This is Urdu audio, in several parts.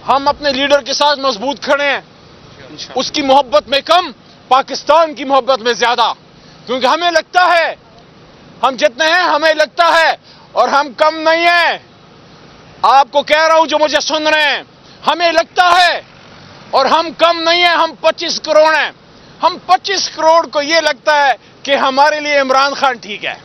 ہم اپنے لیڈر کے ساتھ مضبوط کھڑے ہیں، اس کی محبت میں کم، پاکستان کی محبت میں زیادہ، کیونکہ ہمیں لگتا ہے ہم جتنے ہیں ہمیں لگتا ہے اور ہم کم نہیں ہیں۔ آپ کو کہہ رہا ہوں جو مجھے سن رہے ہیں، ہمیں لگتا ہے اور ہم کم نہیں ہیں، ہم 25 کروڑ ہیں۔ ہم 25 کروڑ کو یہ لگتا ہے کہ ہمارے لیے عمران خان ٹھیک ہے۔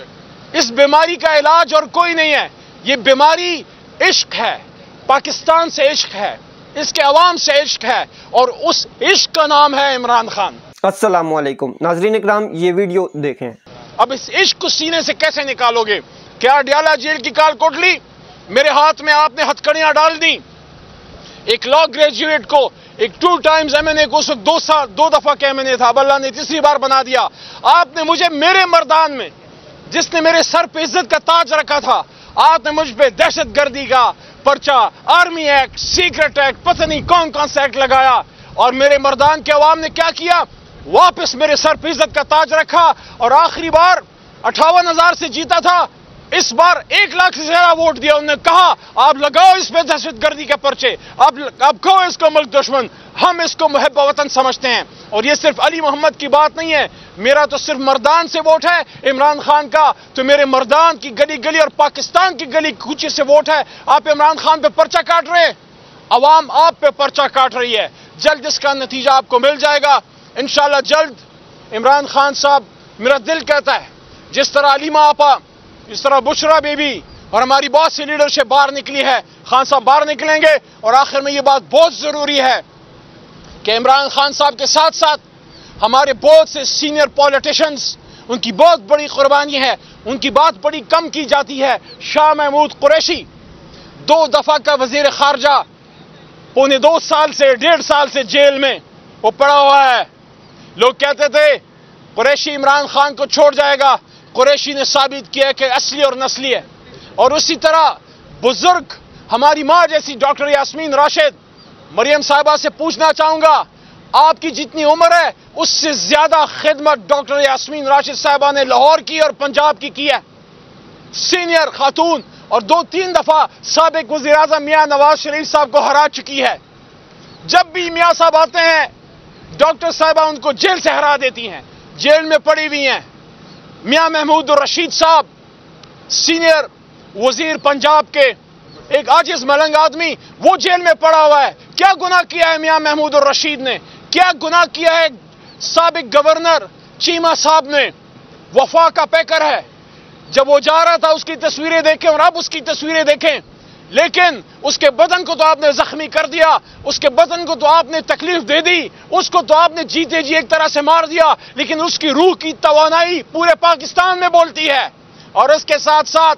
اس بیماری کا علاج اور کوئی نہیں ہے، یہ بیماری عشق ہے، پاکستان سے عشق ہے، اس کے عوام سے عشق ہے، اور اس عشق کا نام ہے عمران خان۔ السلام علیکم ناظرین اکرام، یہ ویڈیو دیکھیں۔ اب اس عشق کو سینے سے کیسے نکالو گے؟ کیا اڈیالہ جیل کی کال کوٹلی میرے ہاتھ میں آپ نے ہتھکڑیاں ڈال دیں؟ ایک لا گریجویٹ کو، ایک 2 ٹائمز MNA کو، اس وقت 2 دفعہ کا MNA تھا، اب اللہ نے تیسری بار بنا دیا۔ آپ نے مجھے میرے مردان میں، جس نے میرے سر پہ عزت کا تاج رکھا تھا، آپ نے مجھ پہ دہشت گردی کا پرچہ، آرمی ایکٹ، سیکرٹ ایکٹ، پتہ نہیں کون سا ایکٹ لگایا، اور میرے مردان کے عوام نے کیا کیا؟ واپس میرے سر پہ عزت کا تاج رکھا، اور آخری بار 58,000 سے جیتا تھا، اس بار 1 لاکھ سے زیادہ ووٹ دیا۔ انہوں نے کہا آپ لگاؤ اس پہ دہشت گردی کے پرچے، اب کہو اس کو ملک دشمن، ہم اس کو محب وطن سمجھتے ہیں۔ اور یہ صرف علی محمد کی بات نہیں ہے، میرا تو صرف مردان سے ووٹ ہے، عمران خان کا تو میرے مردان کی گلی گلی اور پاکستان کی گلی کوچے سے ووٹ ہے۔ آپ عمران خان پہ پرچہ کاٹ رہے ہیں، عوام آپ پہ پرچہ کاٹ رہی ہے، جلد اس کا نتیجہ آپ کو مل جائے گا انشاءاللہ جلد۔ عمران خان صاحب، میرا دل کہتا ہے جس طرح علیمہ آپا، جس طرح بشرا بی بی اور ہماری بہت سی لیڈرشپ باہر نکلی ہے، خان صاحب باہر نکلیں گے۔ اور آخر میں یہ بات بہت ضروری ہے کہ عمران خان صاحب کے ساتھ ساتھ ہمارے بہت سے سینئر پولیٹیشنز، ان کی بہت بڑی قربانی ہے، ان کی بات بڑی کم کی جاتی ہے۔ شاہ محمود قریشی 2 دفعہ کا وزیر خارجہ، 2.25 سال سے 1.5 سال سے جیل میں وہ پڑا ہوا ہے۔ لوگ کہتے تھے قریشی عمران خان کو چھوڑ جائے گا، قریشی نے ثابت کیا کہ اصلی اور نسلی ہے۔ اور اسی طرح بزرگ ہماری ماں جیسی ڈاکٹر یاسمین راشد، مریم صاحبہ سے پوچھنا چاہوں گا، آپ کی جتنی عمر ہے اس سے زیادہ خدمت ڈاکٹر یاسمین راشد صاحبہ نے لاہور کی اور پنجاب کی ہے۔ سینئر خاتون، اور 2-3 دفعہ سابق وزیر اعظم میاں نواز شریف صاحب کو ہرا چکی ہے۔ جب بھی میاں صاحب آتے ہیں، ڈاکٹر صاحبہ ان کو جیل سے ہرا دیتی ہیں، جیل میں پڑی ہوئی ہیں۔ میاں محمود الرشید صاحب، سینئر وزیر پنجاب کے، ایک عاجز ملنگ آدمی، وہ جیل میں پڑا ہوا ہے۔ کیا گناہ کیا ہے میاں محمود الرشید نے؟ کیا گناہ کیا ہے سابق گورنر چیمہ صاحب نے؟ وفا کا پیکر ہے، جب وہ جا رہا تھا اس کی تصویریں دیکھیں اور اب اس کی تصویریں دیکھیں، لیکن اس کے بدن کو تو آپ نے زخمی کر دیا، اس کے بدن کو تو آپ نے تکلیف دے دی، اس کو تو آپ نے جیتے جی ایک طرح سے مار دیا، لیکن اس کی روح کی توانائی پورے پاکستان میں بولتی ہے۔ اور اس کے ساتھ ساتھ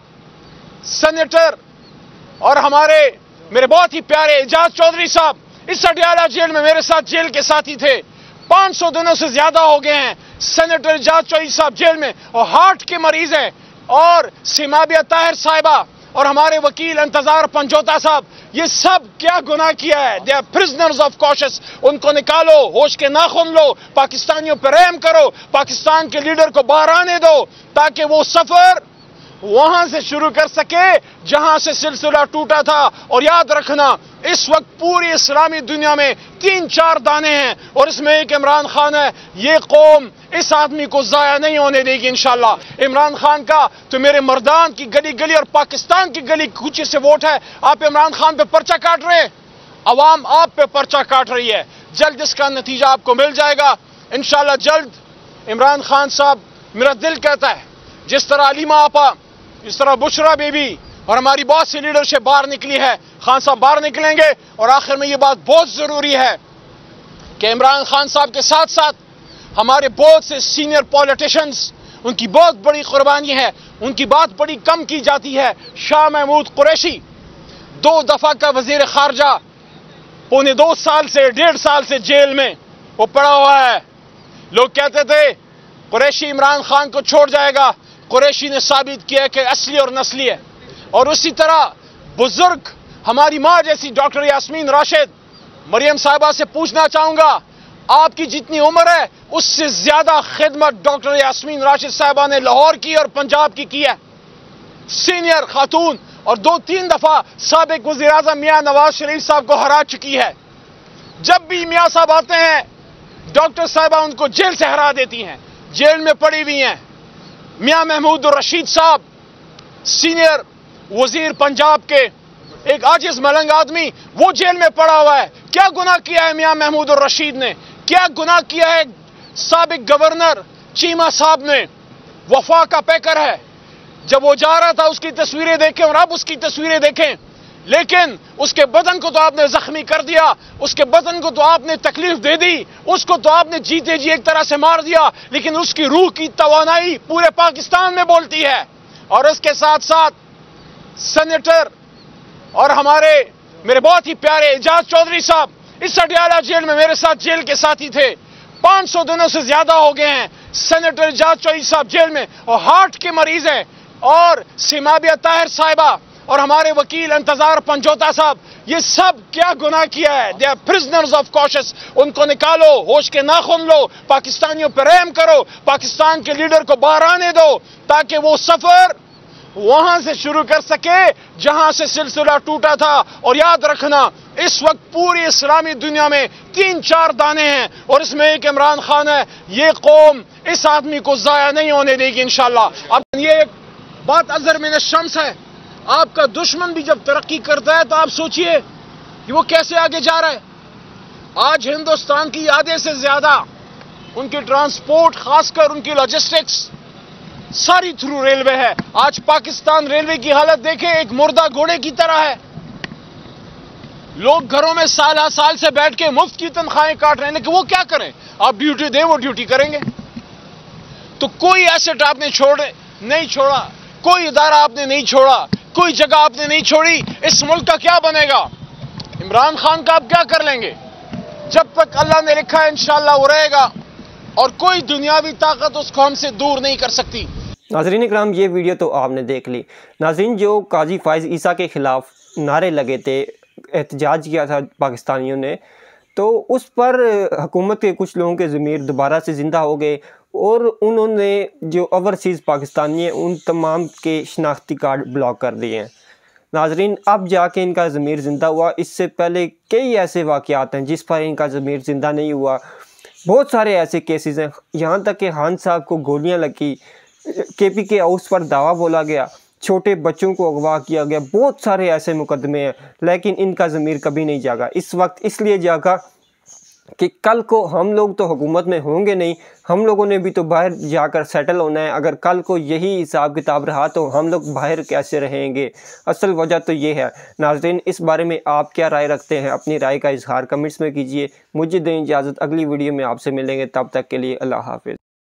سینیٹر اور میرے بہت ہی پیارے اعجاز چودھری صاحب، اس اڈیالہ جیل میں میرے ساتھ جیل کے ساتھی تھے، 500 دنوں سے زیادہ ہو گئے ہیں سینیٹر اعجاز چودھری صاحب جیل میں، اور ہارٹ کے مریض ہیں۔ اور سیمابیہ طاہر صاحبہ اور ہمارے وکیل انتظار پنجوتا صاحب، یہ سب کیا گناہ کیا ہے؟ They are prisoners of conscious. ان کو نکالو، ہوش کے ناخن لو، پاکستانیوں پر رحم کرو، پاکستان کے لیڈر کو باہر آنے دو تاکہ وہ سفر وہاں سے شروع کر سکے جہاں سے سلسلہ ٹوٹا تھا۔ اور یاد رکھنا، اس وقت پوری اسلامی دنیا میں 3-4 دانے ہیں اور اس میں ایک عمران خان ہے۔ یہ قوم اس آدمی کو ضائع نہیں ہونے دے گی انشاءاللہ۔ عمران خان کا تو میرے مردان کی گلی گلی اور پاکستان کی گلی کوچے سے ووٹ ہے۔ آپ عمران خان پہ پرچہ کاٹ رہے ہیں، عوام آپ پہ پرچہ کاٹ رہی ہے، جلد اس کا نتیجہ آپ کو مل جائے گا انشاءاللہ جلد۔ عمران خان صاحب، میرا دل کہتا ہے جس طرح علیمہ آپا، جس طرح بشرا بی بی اور ہماری بہت سی لیڈرشپ باہر نکلی ہے، خان صاحب باہر نکلیں گے۔ اور آخر میں یہ بات بہت ضروری ہے کہ عمران خان صاحب کے ساتھ ساتھ ہمارے بہت سے سینئر پولیٹیشنز، ان کی بہت بڑی قربانی ہے، ان کی بات بڑی کم کی جاتی ہے۔ شاہ محمود قریشی 2 دفعہ کا وزیر خارجہ، 2.25 سال سے 1.5 سال سے جیل میں وہ پڑا ہوا ہے۔ لوگ کہتے تھے قریشی عمران خان کو چھوڑ جائے گا، قریشی نے ثابت کیا کہ اصلی اور نسلی ہے۔ اور اسی طرح بزرگ ہماری ماں جیسی ڈاکٹر یاسمین راشد، مریم صاحبہ سے پوچھنا چاہوں گا، آپ کی جتنی عمر ہے اس سے زیادہ خدمت ڈاکٹر یاسمین راشد صاحبہ نے لاہور کی اور پنجاب کی ہے۔ سینئر خاتون، اور 2-3 دفعہ سابق وزیر اعظم میاں نواز شریف صاحب کو ہرا چکی ہے. جب بھی میاں صاحب آتے ہیں ڈاکٹر صاحبہ ان کو جیل سے ہرا دیتی ہیں, جیل میں پڑی ہوئی ہیں. میاں محمود الرشید صاحب سینئر وزیر پنجاب کے, ایک عاجز ملنگ آدمی, وہ جیل میں پڑا ہوا ہے. کیا گناہ کیا ہے میاں محمود الرشید نے؟ کیا گناہ کیا ہے سابق گورنر چیمہ صاحب نے؟ وفا کا پیکر ہے. جب وہ جا رہا تھا اس کی تصویریں دیکھیں اور اب اس کی تصویریں دیکھیں, لیکن اس کے بدن کو تو آپ نے زخمی کر دیا, اس کے بدن کو تو آپ نے تکلیف دے دی, اس کو تو آپ نے جیتے جی ایک طرح سے مار دیا, لیکن اس کی روح کی توانائی پورے پاکستان میں بولتی ہے. اور اس کے ساتھ ساتھ سینیٹر اور میرے بہت ہی پیارے اعجاز چودھری صاحب اس اڈیالہ جیل میں میرے ساتھ جیل کے ساتھی تھے. 500 دنوں سے زیادہ ہو گئے ہیں سینیٹر اعجاز چودھری صاحب جیل میں, اور ہارٹ کے مریض ہیں. اور سیمابیہ طاہر صاحبہ اور ہمارے وکیل انتظار پنجوتا صاحب, یہ سب کیا گناہ کیا ہے؟ they are prisoners of conscience. ان کو نکالو, ہوش کے ناخن لو, پاکستانیوں پر رحم کرو, پاکستان کے لیڈر کو باہر آنے دو تاکہ وہ سفر وہاں سے شروع کر سکے جہاں سے سلسلہ ٹوٹا تھا. اور یاد رکھنا اس وقت پوری اسلامی دنیا میں 3-4 دانے ہیں اور اس میں ایک عمران خان ہے. یہ قوم اس آدمی کو ضائع نہیں ہونے دے گی انشاءاللہ. اب یہ ایک بات ازر من الشمس ہے. آپ کا دشمن بھی جب ترقی کرتا ہے تو آپ سوچئے کہ وہ کیسے آگے جا رہا ہے. آج ہندوستان کی آدھے سے زیادہ ان کی ٹرانسپورٹ, خاص کر ان کی لاجسٹکس, ساری تھرو ریلوے ہے. آج پاکستان ریلوے کی حالت دیکھیں, ایک مردہ گھوڑے کی طرح ہے. لوگ گھروں میں سال سے بیٹھ کے مفت کی تنخواہیں کاٹ رہے ہیں, لیکن وہ کیا کریں؟ آپ ڈیوٹی دیں وہ ڈیوٹی کریں گے. تو کوئی ایسٹ آپ نے نہیں چھوڑا, کوئی ادارہ آپ نے نہیں چھوڑا, کوئی جگہ آپ نے نہیں چھوڑی. اس ملک کا کیا بنے گا؟ عمران خان کا آپ کیا کر لیں گے؟ جب تک اللہ نے لکھا ہے انشاءاللہ وہ رہے گا, اور کوئی دنیاوی طاقت اس کو ہم سے دور نہیں کر سکتی. ناظرین اکرام, یہ ویڈیو تو آپ نے دیکھ لی. ناظرین, جو قاضی فائز عیسیٰ کے خلاف نعرے لگے تھے, احتجاج کیا تھا پاکستانیوں نے, تو اس پر حکومت کے کچھ لوگوں کے ضمیر دوبارہ سے زندہ ہو گئے, اور انہوں نے جو اوورسیز پاکستانی ہیں ان تمام کے شناختی کارڈ بلاک کر دیے ہیں. ناظرین, اب جا کے ان کا ضمیر زندہ ہوا. اس سے پہلے کئی ایسے واقعات ہیں جس پر ان کا ضمیر زندہ نہیں ہوا. بہت سارے ایسے کیسز ہیں, یہاں تک کہ خان صاحب کو گولیاں لگی, کے پی ہاؤس پر دعویٰ بولا گیا, چھوٹے بچوں کو اغوا کیا گیا. بہت سارے ایسے مقدمے ہیں, لیکن ان کا ضمیر کبھی نہیں جاگا. اس وقت اس لیے جاگا کہ کل کو ہم لوگ تو حکومت میں ہوں گے نہیں, ہم لوگوں نے بھی تو باہر جا کر سیٹل ہونا ہے. اگر کل کو یہی حساب کتاب رہا تو ہم لوگ باہر کیسے رہیں گے؟ اصل وجہ تو یہ ہے. ناظرین, اس بارے میں آپ کیا رائے رکھتے ہیں؟ اپنی رائے کا اظہار کمنٹس میں کیجئے. مجھے دیں اجازت, اگلی ویڈیو میں آپ سے ملیں گے. تب تک کے لیے اللہ حافظ.